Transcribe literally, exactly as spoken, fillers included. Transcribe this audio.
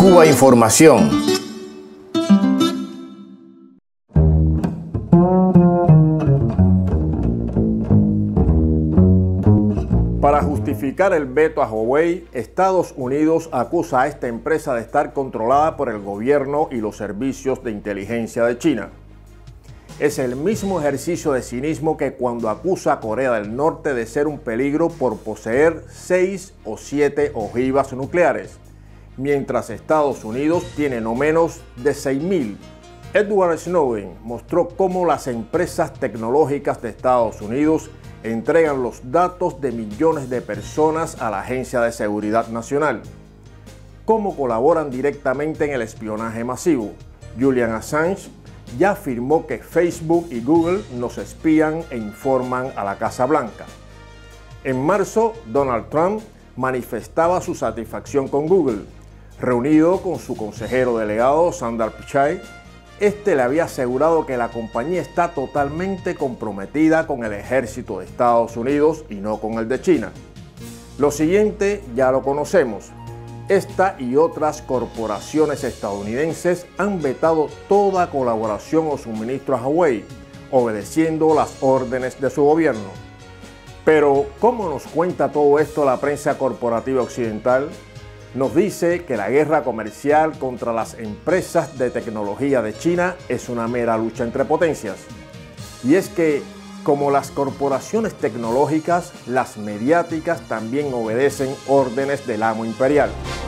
Cuba Información. Para justificar el veto a Huawei, Estados Unidos acusa a esta empresa de estar controlada por el gobierno y los servicios de inteligencia de China. Es el mismo ejercicio de cinismo que cuando acusa a Corea del Norte de ser un peligro por poseer seis o siete ojivas nucleares, mientras Estados Unidos tiene no menos de seis mil. Edward Snowden mostró cómo las empresas tecnológicas de Estados Unidos entregan los datos de millones de personas a la Agencia de Seguridad Nacional, cómo colaboran directamente en el espionaje masivo. Julian Assange ya afirmó que Facebook y Google nos espían e informan a la Casa Blanca. En marzo, Donald Trump manifestaba su satisfacción con Google. Reunido con su consejero delegado, Sundar Pichai, este le había asegurado que la compañía está totalmente comprometida con el ejército de Estados Unidos y no con el de China. Lo siguiente ya lo conocemos. Esta y otras corporaciones estadounidenses han vetado toda colaboración o suministro a Huawei, obedeciendo las órdenes de su gobierno. Pero, ¿cómo nos cuenta todo esto la prensa corporativa occidental? Nos dice que la guerra comercial contra las empresas de tecnología de China es una mera lucha entre potencias. Y es que, como las corporaciones tecnológicas, las mediáticas también obedecen órdenes del amo imperial.